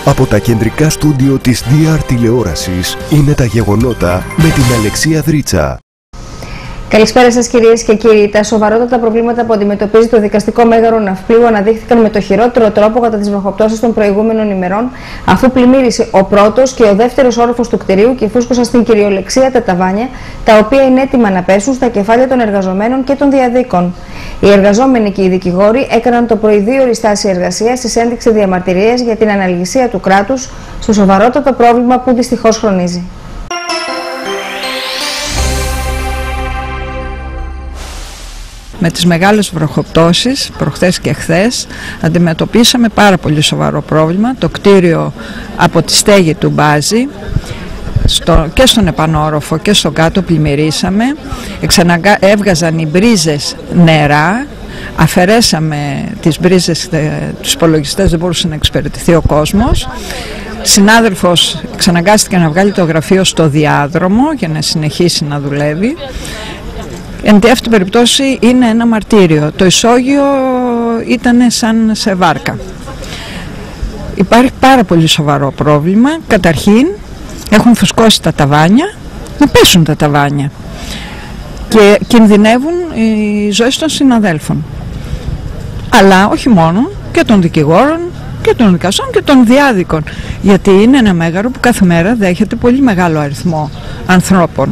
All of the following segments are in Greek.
Από τα κεντρικά στούντιο της DR τηλεόρασης είναι τα γεγονότα με την Αλεξία Δρίτσα. Καλησπέρα σας κυρίες και κύριοι. Τα σοβαρότατα προβλήματα που αντιμετωπίζει το δικαστικό μέγαρο Ναυπλίου αναδείχθηκαν με το χειρότερο τρόπο κατά τις βροχοπτώσεις των προηγούμενων ημερών, αφού πλημμύρισε ο πρώτος και ο δεύτερος όροφος του κτηρίου και φούσκωσαν στην κυριολεξία τα ταβάνια, τα οποία είναι έτοιμα να πέσουν στα κεφάλια των εργαζομένων και των διαδίκων. Οι εργαζόμενοι και οι δικηγόροι έκαναν το πρωί 2 ώρες στάση εργασίας στις ένδειξη διαμαρτυρίες για την αναλγησία του κράτους στο σοβαρότατο πρόβλημα που δυστυχώς χρονίζει. Με τις μεγάλες βροχοπτώσεις, προχθές και χθες, αντιμετωπίσαμε πάρα πολύ σοβαρό πρόβλημα. Το κτίριο από τη στέγη του μπάζει, και στον επανόροφο και στον κάτω πλημμυρίσαμε. Έβγαζαν οι μπρίζες νερά, αφαιρέσαμε τις μπρίζες, τους υπολογιστές, δεν μπορούσε να εξυπηρετηθεί ο κόσμος. Συνάδελφος εξαναγκάστηκε να βγάλει το γραφείο στο διάδρομο για να συνεχίσει να δουλεύει. Εν αυτή την περίπτωση είναι ένα μαρτύριο. Το ισόγειο ήταν σαν σε βάρκα. Υπάρχει πάρα πολύ σοβαρό πρόβλημα. Καταρχήν έχουν φουσκώσει τα ταβάνια, να πέσουν τα ταβάνια και κινδυνεύουν οι ζωές των συναδέλφων. Αλλά όχι μόνο, και των δικηγόρων και των δικαστών και των διάδικων, γιατί είναι ένα μέγαρο που κάθε μέρα δέχεται πολύ μεγάλο αριθμό ανθρώπων.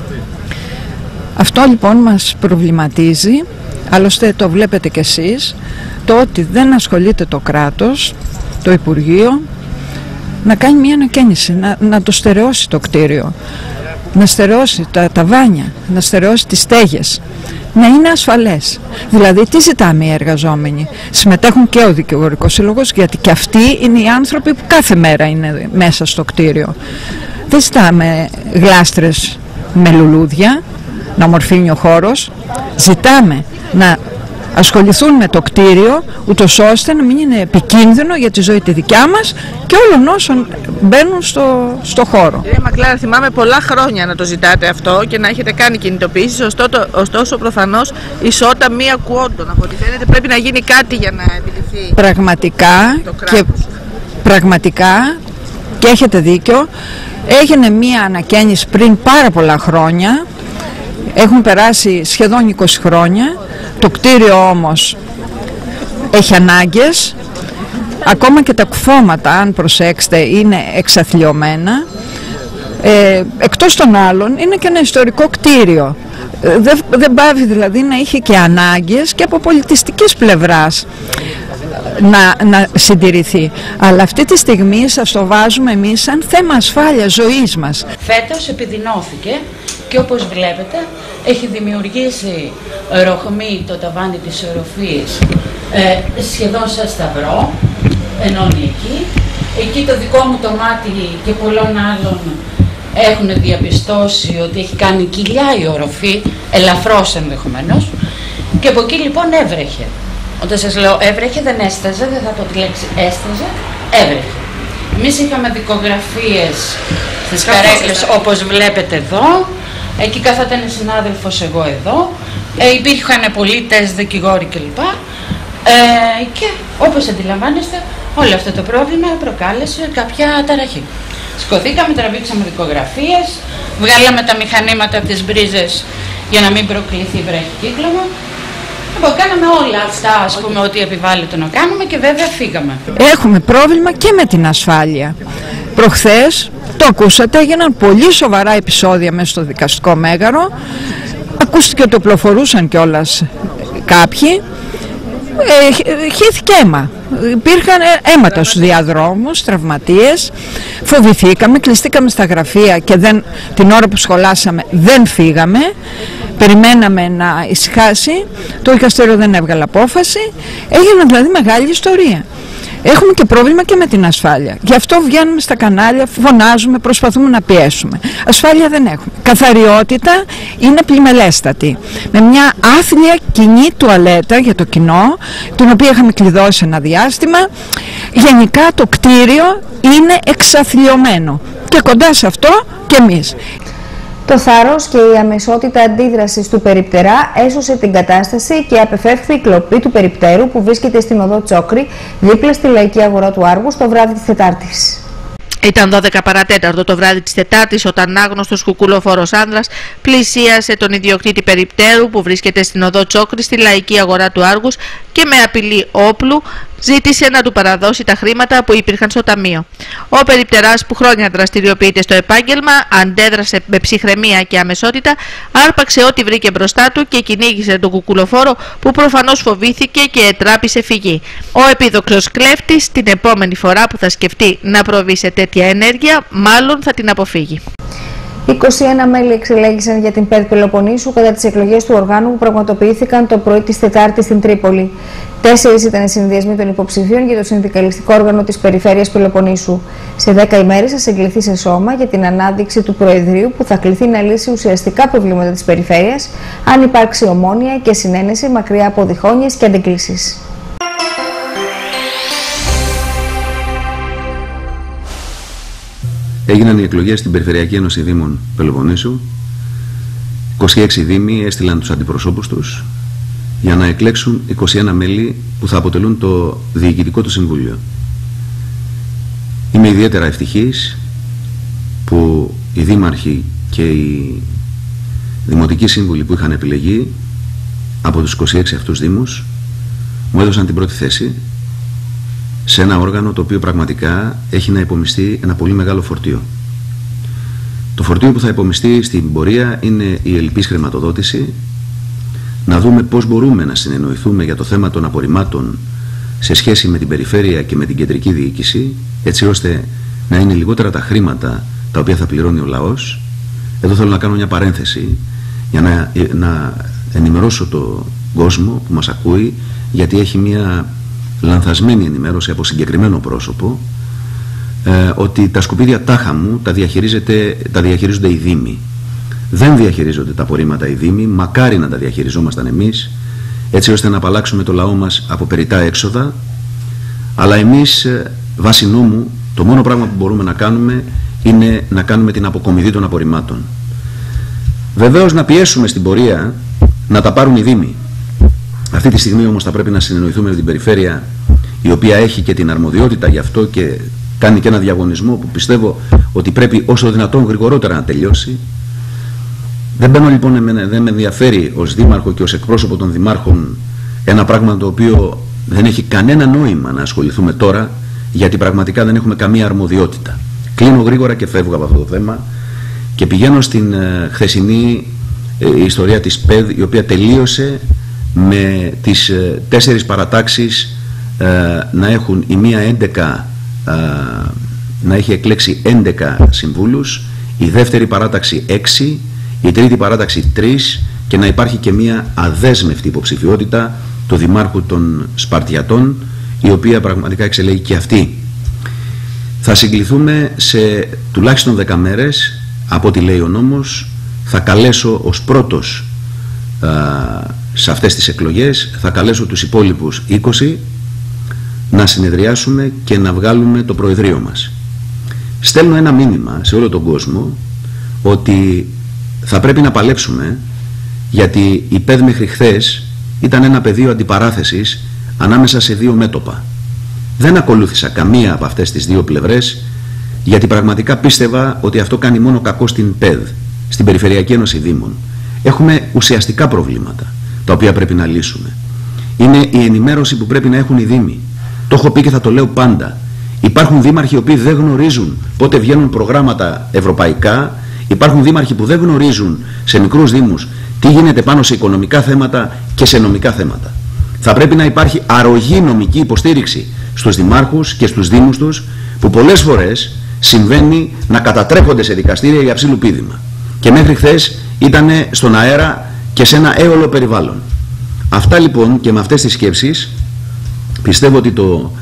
Αυτό λοιπόν μας προβληματίζει, άλλωστε το βλέπετε κι εσείς, το ότι δεν ασχολείται το κράτος, το Υπουργείο, να κάνει μια ανακαίνιση, να το στερεώσει το κτίριο, να στερεώσει τα ταβάνια, να στερεώσει τις στέγες, να είναι ασφαλές. Δηλαδή τι ζητάμε οι εργαζόμενοι? Συμμετέχουν και ο Δικηγορικός Σύλλογος, γιατί και αυτοί είναι οι άνθρωποι που κάθε μέρα είναι μέσα στο κτίριο. Δεν ζητάμε γλάστρες με λουλούδια, να ομορφύνει ο χώρος. Ζητάμε να ασχοληθούν με το κτίριο, ούτως ώστε να μην είναι επικίνδυνο για τη ζωή τη δικιά μας και όλων όσων μπαίνουν στο χώρο. Κυρία Μακλάρα, θυμάμαι πολλά χρόνια να το ζητάτε αυτό και να έχετε κάνει κινητοποιήσεις, ωστόσο προφανώς ισότα μη ακουόντων. Από ό,τι φαίνεται πρέπει να γίνει κάτι για να επιτευχθεί πραγματικά και έχετε δίκιο. Έγινε μία ανακαίνιση πριν πάρα πολλά χρόνια. Έχουν περάσει σχεδόν 20 χρόνια, το κτίριο όμως έχει ανάγκες, ακόμα και τα κουφώματα, αν προσέξετε, είναι εξαθλιωμένα. Εκτός των άλλων είναι και ένα ιστορικό κτίριο, δεν πάβει δηλαδή να είχε και ανάγκες και από πολιτιστικής πλευράς να συντηρηθεί. Αλλά αυτή τη στιγμή σας το βάζουμε εμείς σαν θέμα ασφάλειας ζωής μας. Φέτος επιδεινώθηκε και όπως βλέπετε έχει δημιουργήσει ροχμή το ταβάνι της οροφής σχεδόν σαν σταυρό, ενώνει εκεί το δικό μου το μάτι και πολλών άλλων έχουν διαπιστώσει ότι έχει κάνει κοιλιά η οροφή, ελαφρώς ενδεχομένως, και από εκεί λοιπόν έβρεχε. Όταν σας λέω έβρεχε, δεν έσταζε, δεν θα πω τη λέξη έσταζε, έβρεχε. Εμείς είχαμε δικογραφίες στις καρέκλες όπως βλέπετε εδώ, εκεί καθόταν συνάδελφος, εγώ εδώ, υπήρχαν πολίτες, δικηγόροι κλπ. Και όπως αντιλαμβάνεστε όλο αυτό το πρόβλημα προκάλεσε κάποια ταραχή. Σκοθήκαμε, τραβήξαμε δικογραφίες, βγάλαμε τα μηχανήματα από τις μπρίζες για να μην προκληθεί βραχικύκλωμα. Λοιπόν, κάναμε όλα αυτά, ας πούμε, ό,τι επιβάλλεται να κάνουμε και βέβαια φύγαμε. Έχουμε πρόβλημα και με την ασφάλεια. Προχθές, το ακούσατε, έγιναν πολύ σοβαρά επεισόδια μέσα στο δικαστικό μέγαρο. Ακούστηκε ότι οπλοφορούσαν κιόλας κάποιοι. Χύθηκε αίμα. Υπήρχαν αίματα στους διαδρόμους, τραυματίες. Φοβηθήκαμε, κλειστήκαμε στα γραφεία και την ώρα που σχολάσαμε δεν φύγαμε. Περιμέναμε να ησυχάσει. Το δικαστήριο δεν έβγαλε απόφαση. Έγινε δηλαδή μεγάλη ιστορία. Έχουμε και πρόβλημα και με την ασφάλεια. Γι' αυτό βγαίνουμε στα κανάλια, φωνάζουμε, προσπαθούμε να πιέσουμε. Ασφάλεια δεν έχουμε. Καθαριότητα είναι πλημελέστατη. Με μια άθλια κοινή τουαλέτα για το κοινό, την οποία είχαμε κλειδώσει ένα διάστημα. Γενικά το κτίριο είναι εξαθλιωμένο. Και κοντά σε αυτό και εμείς. Το θάρρος και η αμεσότητα αντίδρασης του περιπτερά έσωσε την κατάσταση και απεφεύχθη η κλοπή του περιπτέρου που βρίσκεται στην οδό Τσόκρη, δίπλα στη λαϊκή αγορά του Άργους, το βράδυ της Τετάρτης. Ήταν 12 παρατέταρτο το βράδυ της Τετάρτης όταν άγνωστος κουκουλοφόρος άνδρας πλησίασε τον ιδιοκτήτη περιπτέρου που βρίσκεται στην οδό Τσόκρη στη λαϊκή αγορά του Άργους και με απειλή όπλου ζήτησε να του παραδώσει τα χρήματα που υπήρχαν στο ταμείο. Ο περιπτεράς, που χρόνια δραστηριοποιείται στο επάγγελμα, αντέδρασε με ψυχραιμία και αμεσότητα, άρπαξε ό,τι βρήκε μπροστά του και κυνήγησε τον κουκουλοφόρο που προφανώς φοβήθηκε και ετράπησε φυγή. Ο επίδοξος κλέφτης την επόμενη φορά που θα σκεφτεί να προβεί σε τέτοια ενέργεια, μάλλον θα την αποφύγει. 21 μέλη εξελέγησαν για την ΠΕΔ Πελοποννήσου κατά τις εκλογές του οργάνου που πραγματοποιήθηκαν το πρωί της Τετάρτης στην Τρίπολη. 4 ήταν οι συνδυασμοί των υποψηφίων για το συνδικαλιστικό όργανο της Περιφέρειας Πελοποννήσου. Σε 10 ημέρες θα συγκληθεί σε σώμα για την ανάδειξη του Προεδρείου που θα κληθεί να λύσει ουσιαστικά προβλήματα της Περιφέρειας, αν υπάρξει ομόνοια και συνένεση μακριά από διχόνοιες και αντικλήσεις. Έγιναν οι εκλογές στην Περιφερειακή Ένωση Δήμων Πελοποννήσου. 26 δήμοι έστειλαν τους αντιπροσώπους τους για να εκλέξουν 21 μέλη που θα αποτελούν το διοικητικό του συμβούλιο. Είμαι ιδιαίτερα ευτυχής που οι δήμαρχοι και οι δημοτικοί σύμβουλοι που είχαν επιλεγεί από τους 26 αυτούς δήμους μου έδωσαν την πρώτη θέση σε ένα όργανο το οποίο πραγματικά έχει να υπομειστεί ένα πολύ μεγάλο φορτίο. Το φορτίο που θα υπομειστεί στην πορεία είναι η ελλειπής χρηματοδότηση, να δούμε πώς μπορούμε να συνεννοηθούμε για το θέμα των απορριμμάτων σε σχέση με την περιφέρεια και με την κεντρική διοίκηση, έτσι ώστε να είναι λιγότερα τα χρήματα τα οποία θα πληρώνει ο λαός. Εδώ θέλω να κάνω μια παρένθεση για να ενημερώσω τον κόσμο που μας ακούει, γιατί έχει μια λανθασμένη ενημέρωση από συγκεκριμένο πρόσωπο, ότι τα σκουπίδια τάχα μου τα διαχειρίζονται οι δήμοι. Δεν διαχειρίζονται τα απορρίμματα οι δήμοι, μακάρι να τα διαχειριζόμασταν εμείς, έτσι ώστε να απαλλάξουμε το λαό μας από περιττά έξοδα, αλλά εμείς βάσει νόμου το μόνο πράγμα που μπορούμε να κάνουμε είναι να κάνουμε την αποκομιδή των απορριμμάτων. Βεβαίως να πιέσουμε στην πορεία να τα πάρουν οι δήμοι. Αυτή τη στιγμή όμως θα πρέπει να συνεννοηθούμε με την περιφέρεια, η οποία έχει και την αρμοδιότητα γι' αυτό και κάνει και ένα διαγωνισμό που πιστεύω ότι πρέπει όσο δυνατόν γρηγορότερα να τελειώσει. Δεν μπαίνω λοιπόν, δεν με ενδιαφέρει ως δήμαρχο και ως εκπρόσωπο των δημάρχων ένα πράγμα το οποίο δεν έχει κανένα νόημα να ασχοληθούμε τώρα, γιατί πραγματικά δεν έχουμε καμία αρμοδιότητα. Κλείνω γρήγορα και φεύγω από αυτό το θέμα και πηγαίνω στην χθεσινή ιστορία της ΠΕΔ, η οποία τελείωσε με τις 4 παρατάξεις να έχουν η μία 11, να έχει εκλέξει 11 συμβούλους, η δεύτερη παράταξη 6, η τρίτη παράταξη 3 και να υπάρχει και μία αδέσμευτη υποψηφιότητα του Δημάρχου των Σπαρτιατών, η οποία πραγματικά εξελέγει και αυτή. Θα συγκληθούμε σε τουλάχιστον 10 μέρες, από ό,τι λέει ο νόμος. Θα καλέσω ως πρώτος σε αυτές τις εκλογές, θα καλέσω τους υπόλοιπους 20 να συνεδριάσουμε και να βγάλουμε το Προεδρείο μας. Στέλνω ένα μήνυμα σε όλο τον κόσμο ότι θα πρέπει να παλέψουμε, γιατί η ΠΕΔ μέχρι χθες ήταν ένα πεδίο αντιπαράθεσης ανάμεσα σε δύο μέτωπα. Δεν ακολούθησα καμία από αυτές τις δύο πλευρές, γιατί πραγματικά πίστευα ότι αυτό κάνει μόνο κακό στην ΠΕΔ, στην Περιφερειακή Ένωση Δήμων. Έχουμε ουσιαστικά προβλήματα τα οποία πρέπει να λύσουμε. Είναι η ενημέρωση που πρέπει να έχουν οι δήμοι. Το έχω πει και θα το λέω πάντα. Υπάρχουν δήμαρχοι οι οποίοι δεν γνωρίζουν πότε βγαίνουν προγράμματα ευρωπαϊκά. Υπάρχουν δήμαρχοι που δεν γνωρίζουν σε μικρούς δήμους τι γίνεται πάνω σε οικονομικά θέματα και σε νομικά θέματα. Θα πρέπει να υπάρχει αρρωγή νομική υποστήριξη στους δημάρχους και στους δήμους τους, που πολλές φορές συμβαίνει να κατατρέχονται σε δικαστήρια για ψήλου πήδημα. Και μέχρι χθες ήταν στον αέρα και σε ένα έολο περιβάλλον. Αυτά λοιπόν, και με αυτές τις σκέψεις πιστεύω ότι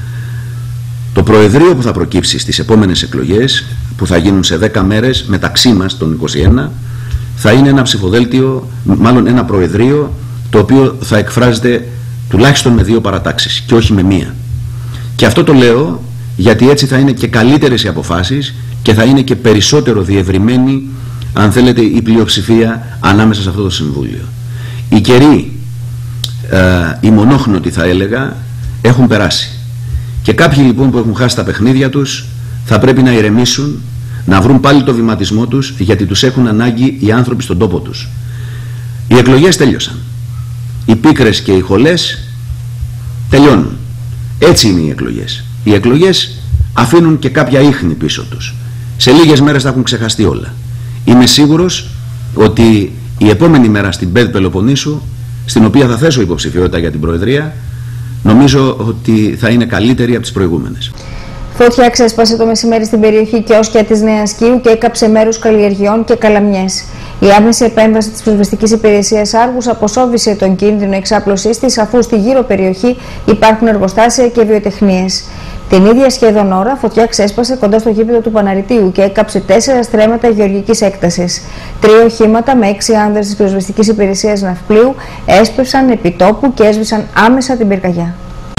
το Προεδρείο που θα προκύψει στις επόμενες εκλογές, που θα γίνουν σε 10 μέρες μεταξύ μας των 21, θα είναι ένα ψηφοδέλτιο, μάλλον ένα Προεδρείο, το οποίο θα εκφράζεται τουλάχιστον με 2 παρατάξεις και όχι με 1. Και αυτό το λέω γιατί έτσι θα είναι και καλύτερες οι αποφάσεις και θα είναι και περισσότερο διευρυμένη αν θέλετε, η πλειοψηφία ανάμεσα σε αυτό το Συμβούλιο. Οι καιροί, οι μονόχνοτοι θα έλεγα, έχουν περάσει. Και κάποιοι λοιπόν που έχουν χάσει τα παιχνίδια τους θα πρέπει να ηρεμήσουν, να βρουν πάλι το βηματισμό τους, γιατί τους έχουν ανάγκη οι άνθρωποι στον τόπο τους. Οι εκλογές τέλειωσαν. Οι πίκρες και οι χολές τελειώνουν. Έτσι είναι οι εκλογές. Οι εκλογές αφήνουν και κάποια ίχνη πίσω τους. Σε λίγες μέρες θα έχουν ξεχαστεί όλα. Είμαι σίγουρος ότι η επόμενη μέρα στην ΠΕΔ Πελοποννήσου, στην οποία θα θέσω υποψηφιότητα για την Προεδρία, νομίζω ότι θα είναι καλύτερη από τις προηγούμενες. Φωτιά ξέσπασε το μεσημέρι στην περιοχή Κιόσκια της Νέας Κίου και έκαψε μέρους καλλιεργειών και καλαμιές. Η άμεση επέμβαση της πυροσβεστικής υπηρεσίας Άργους αποσόβησε τον κίνδυνο εξάπλωσής της, αφού στη γύρω περιοχή υπάρχουν εργοστάσια και βιοτεχνίες. Την ίδια σχεδόν ώρα, φωτιά ξέσπασε κοντά στο γήπεδο του Παναριτίου και έκαψε 4 στρέμματα γεωργικής έκτασης. 3 οχήματα με 6 άνδρες της πυροσβεστικής υπηρεσίας Ναυπλίου έσπευσαν επί τόπου και έσβησαν άμεσα την πυρκαγιά.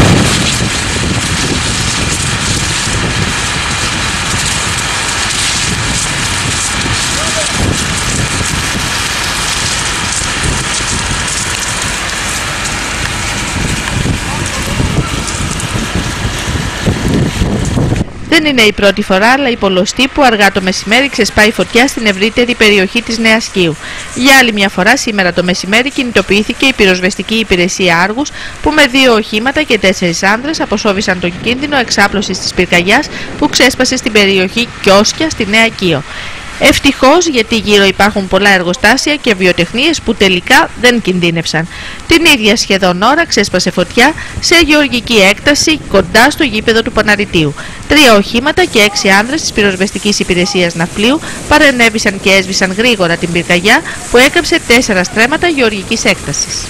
Δεν είναι η πρώτη φορά, αλλά η πολλωστή που αργά το μεσημέρι ξεσπάει φωτιά στην ευρύτερη περιοχή της Νέας Κίου. Για άλλη μια φορά, σήμερα το μεσημέρι κινητοποιήθηκε η πυροσβεστική υπηρεσία Άργους, που με 2 οχήματα και 4 άνδρες αποσόβησαν τον κίνδυνο εξάπλωσης της πυρκαγιάς που ξέσπασε στην περιοχή Κιόσκια στη Νέα Κίο. Ευτυχώς, γιατί γύρω υπάρχουν πολλά εργοστάσια και βιοτεχνίες που τελικά δεν κινδύνευσαν. Την ίδια σχεδόν ώρα ξέσπασε φωτιά σε γεωργική έκταση κοντά στο γήπεδο του Παναριτίου. 3 οχήματα και 6 άνδρες της πυροσβεστικής υπηρεσίας Ναυπλίου παρενέβησαν και έσβησαν γρήγορα την πυρκαγιά που έκαψε 4 στρέμματα γεωργικής έκτασης.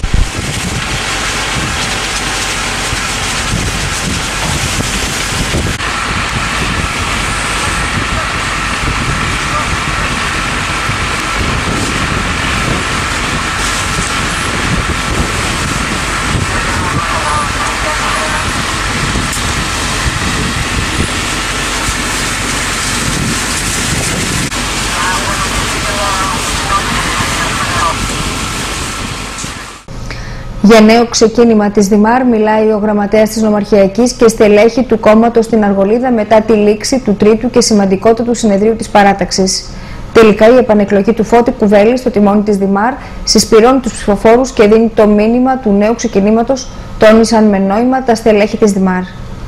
Για νέο ξεκίνημα της Δημάρ μιλάει ο γραμματέας της Νομαρχιακής και στελέχη του κόμματος στην Αργολίδα μετά τη λήξη του τρίτου και σημαντικότατου συνεδρίου της παράταξης. Τελικά η επανεκλογή του Φώτη Κουβέλη στο τιμόνι της Δημάρ συσπηρώνει τους ψηφοφόρους και δίνει το μήνυμα του νέου ξεκινήματος, τόνισαν με νόημα τα στελέχη της Δημάρ.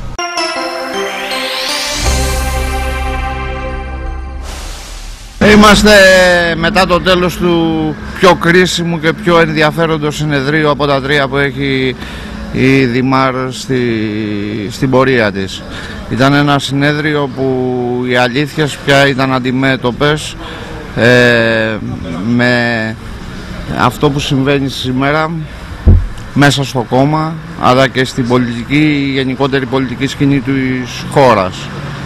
Είμαστε μετά το τέλος του πιο κρίσιμου και πιο ενδιαφέροντος συνεδρίου από τα 3 που έχει η Δημάρ στην πορεία της. Ήταν ένα συνέδριο που οι αλήθειες πια ήταν αντιμέτωπες με αυτό που συμβαίνει σήμερα μέσα στο κόμμα, αλλά και στην πολιτική, γενικότερη πολιτική σκηνή της χώρας.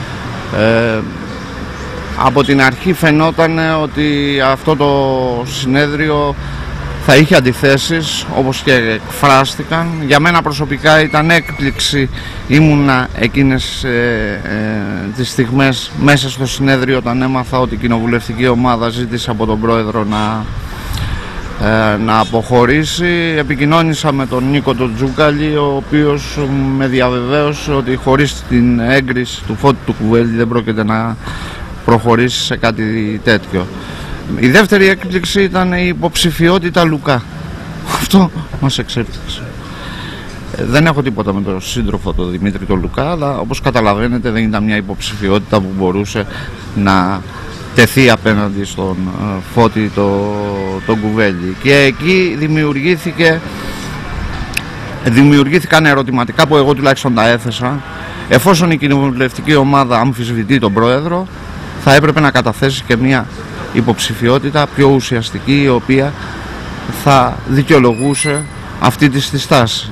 Από την αρχή φαινόταν ότι αυτό το συνέδριο θα είχε αντιθέσεις, όπως και εκφράστηκαν. Για μένα προσωπικά ήταν έκπληξη, ήμουνα εκείνες τις στιγμές μέσα στο συνέδριο όταν έμαθα ότι η κοινοβουλευτική ομάδα ζήτησε από τον πρόεδρο να αποχωρήσει. Επικοινώνησα με τον Νίκο τον Τζούκαλη, ο οποίος με διαβεβαίωσε ότι χωρίς την έγκριση του Φώτη του Κουβέλη δεν πρόκειται να προχωρήσει σε κάτι τέτοιο. Η δεύτερη έκπληξη ήταν η υποψηφιότητα Λουκά. Αυτό μας εξέπληξε. Δεν έχω τίποτα με τον σύντροφο τον Δημήτρη τον Λουκά, αλλά όπως καταλαβαίνετε δεν ήταν μια υποψηφιότητα που μπορούσε να τεθεί απέναντι στον Φώτη τον Κουβέλη. Και εκεί δημιουργήθηκαν ερωτηματικά που εγώ τουλάχιστον τα έθεσα. Εφόσον η κοινοβουλευτική ομάδα αμφισβητεί τον πρόεδρο, θα έπρεπε να καταθέσει και μια υποψηφιότητα πιο ουσιαστική, η οποία θα δικαιολογούσε αυτή τη στάση.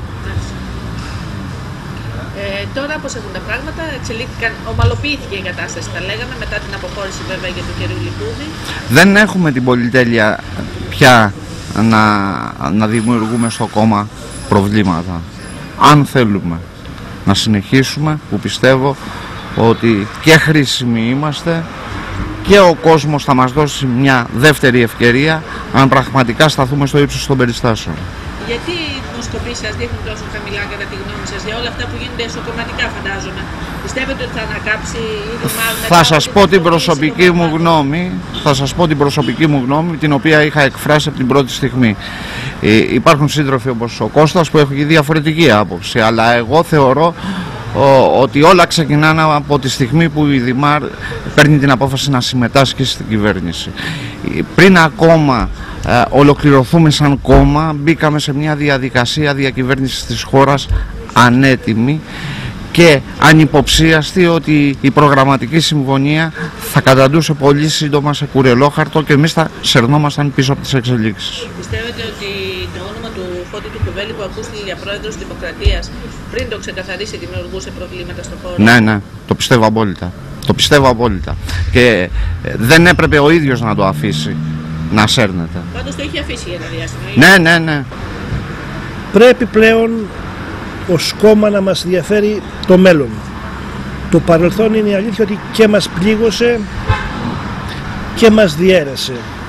Τώρα πώς έχουν τα πράγματα, εξελίχθηκαν, ομαλοποιήθηκε η κατάσταση, τα λέγαμε, μετά την αποχώρηση βέβαια για τον κύριο Λικούδη. Δεν έχουμε την πολυτέλεια πια να δημιουργούμε στο κόμμα προβλήματα. Αν θέλουμε να συνεχίσουμε, που πιστεύω ότι και χρήσιμοι είμαστε και ο κόσμος θα μας δώσει μια δεύτερη ευκαιρία αν πραγματικά σταθούμε στο ύψος των περιστάσεων. Γιατί οι δημοσκοπήσεις σας δείχνουν τόσο χαμηλά κατά τη γνώμη σας για όλα αυτά που γίνονται εσωκομματικά, φαντάζομαι? Πιστεύετε ότι θα ανακάψει ήδη μάλλον? Θα σας πω την προσωπική μου γνώμη, την οποία είχα εκφράσει από την πρώτη στιγμή. Υπάρχουν σύντροφοι όπως ο Κώστας που έχουν διαφορετική άποψη, αλλά εγώ θεωρώ ότι όλα ξεκινάνε από τη στιγμή που η Δημάρ παίρνει την απόφαση να συμμετάσχει στην κυβέρνηση. Πριν ακόμα ολοκληρωθούμε σαν κόμμα, μπήκαμε σε μια διαδικασία διακυβέρνησης της χώρας ανέτοιμη και ανυποψίαστη ότι η προγραμματική συμφωνία θα καταντούσε πολύ σύντομα σε κουρελόχαρτο και εμείς θα σερνόμασταν πίσω από τις εξελίξεις. Πιστεύετε ότι το όνομα του Φώτη του Κουβέλη που ακούστηκε για πρόεδρος Δημοκρατίας πριν το ξεκαθαρίσει δημιουργούσε προβλήματα στον χώρο? Ναι, το πιστεύω απόλυτα. Το πιστεύω απόλυτα. Και δεν έπρεπε ο ίδιος να το αφήσει να σέρνεται. Πάντως το είχε αφήσει για ένα διάστημα. Ναι. Πρέπει πλέον ως κόμμα να μας ενδιαφέρει το μέλλον. Το παρελθόν είναι η αλήθεια ότι και μας πλήγωσε και μας διέρεσε.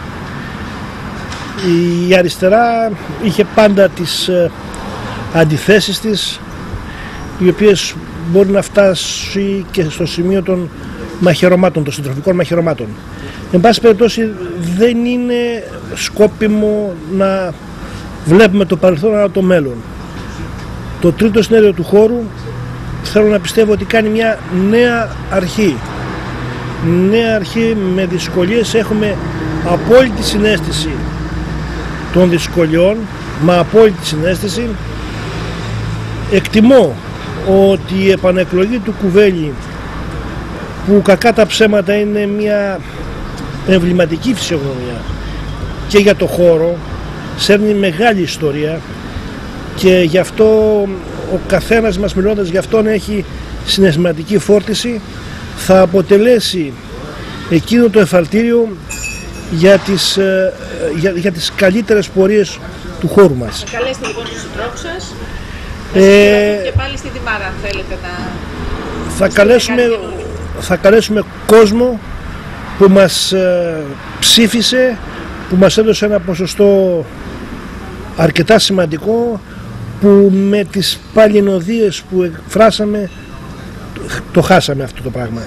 Η αριστερά είχε πάντα τις αντιθέσεις της, οι οποίες μπορεί να φτάσει και στο σημείο των μαχαιρωμάτων, των συντροφικών μαχαιρωμάτων. Εν πάση περιπτώσει δεν είναι σκόπιμο να βλέπουμε το παρελθόν αλλά το μέλλον. Το τρίτο συνέδριο του χώρου θέλω να πιστεύω ότι κάνει μια νέα αρχή. Νέα αρχή με δυσκολίες, έχουμε απόλυτη συναίσθηση των δυσκολιών, μα απόλυτη συναίσθηση. Εκτιμώ ότι η επανεκλογή του Κουβέλη, που κακά τα ψέματα είναι μια εμβληματική φυσιογνωμία και για το χώρο, σέρνει μεγάλη ιστορία και γι' αυτό ο καθένας μας μιλώντας γι' αυτόν έχει συναισθηματική φόρτιση, θα αποτελέσει εκείνο το εφαλτήριο για τις καλύτερες πορείες του χώρου μας. Θα καλέσετε λοιπόν τους συντρόφους σας και πάλι στη Δημάρα αν θέλετε να... Θα καλέσουμε κόσμο που μας ψήφισε, που μας έδωσε ένα ποσοστό αρκετά σημαντικό, που με τις παλινοδίες που εκφράσαμε το χάσαμε αυτό το πράγμα.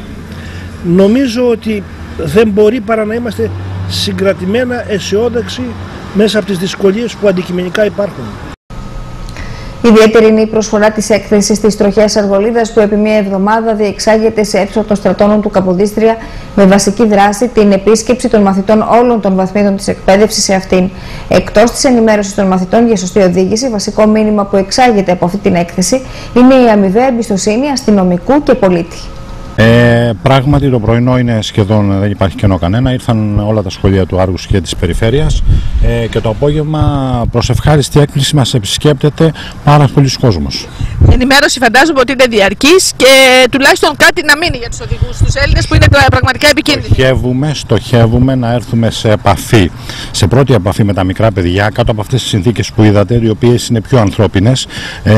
Νομίζω ότι δεν μπορεί παρά να είμαστε συγκρατημένα αισιόδοξοι μέσα από τις δυσκολίες που αντικειμενικά υπάρχουν. Ιδιαίτερη είναι η προσφορά της έκθεσης της Τροχέας Αργολίδας που επί μία εβδομάδα διεξάγεται σε αίθουσα των στρατώνων του Καποδίστρια με βασική δράση την επίσκεψη των μαθητών όλων των βαθμίδων της εκπαίδευσης σε αυτήν. Εκτός της ενημέρωσης των μαθητών για σωστή οδήγηση, βασικό μήνυμα που εξάγεται από αυτή την έκθεση είναι η αμοιβαία εμπιστοσύνη αστυνομικού και πολίτη. Πράγματι το πρωινό είναι σχεδόν, δεν υπάρχει κενό κανένα, ήρθαν όλα τα σχολεία του Άργους και της περιφέρειας και το απόγευμα προς ευχάριστη έκπληξη μας επισκέπτεται πάρα πολλοί κόσμος. Η ενημέρωση φαντάζομαι ότι είναι διαρκής και τουλάχιστον κάτι να μείνει για τους οδηγούς, τους Έλληνες που είναι πραγματικά επικίνδυνοι. Στοχεύουμε να έρθουμε σε πρώτη επαφή με τα μικρά παιδιά κάτω από αυτές τις συνθήκες που είδατε, οι οποίες είναι πιο ανθρώπινες.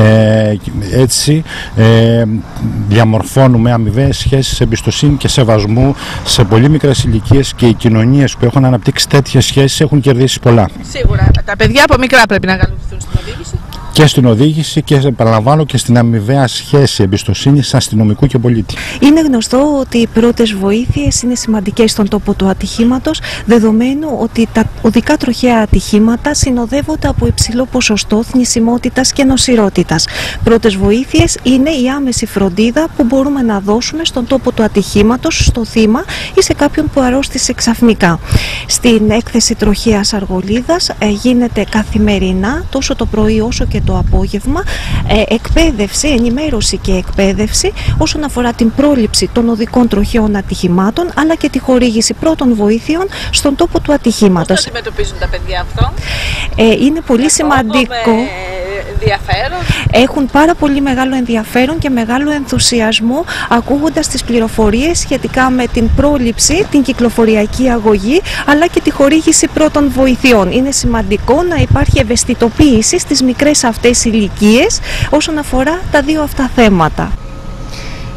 Έτσι διαμορφώνουμε αμοιβαίες σχέσεις εμπιστοσύνη και σεβασμού σε πολύ μικρές ηλικίες και οι κοινωνίες που έχουν αναπτύξει τέτοιες σχέσεις έχουν κερδίσει πολλά. Σίγουρα. Τα παιδιά από μικρά πρέπει να ακολουθούν στην οδήγηση. Και στην οδήγηση και επαναλαμβάνω και στην αμοιβαία σχέση εμπιστοσύνης αστυνομικού και πολίτη. Είναι γνωστό ότι οι πρώτες βοήθειες είναι σημαντικές στον τόπο του ατυχήματος, δεδομένου ότι τα οδικά τροχαία ατυχήματα συνοδεύονται από υψηλό ποσοστό θνησιμότητας και νοσηρότητας. Πρώτες βοήθειες είναι η άμεση φροντίδα που μπορούμε να δώσουμε στον τόπο του ατυχήματος, στο θύμα ή σε κάποιον που αρρώστησε ξαφνικά. Στην έκθεση Τροχέας Αργολίδας γίνεται καθημερινά, τόσο το πρωί όσο και το απόγευμα, εκπαίδευση, ενημέρωση και εκπαίδευση όσον αφορά την πρόληψη των οδικών τροχαίων ατυχημάτων αλλά και τη χορήγηση πρώτων βοήθειων στον τόπο του ατυχήματος. Πώς αντιμετωπίζουν τα παιδιά αυτό? Είναι πολύ σημαντικό. Ενδιαφέρον. Έχουν πάρα πολύ μεγάλο ενδιαφέρον και μεγάλο ενθουσιασμό ακούγοντας τις πληροφορίες σχετικά με την πρόληψη, την κυκλοφοριακή αγωγή αλλά και τη χορήγηση πρώτων βοηθειών. Είναι σημαντικό να υπάρχει ευαισθητοποίηση στις μικρές αυτές ηλικίες όσον αφορά τα δύο αυτά θέματα.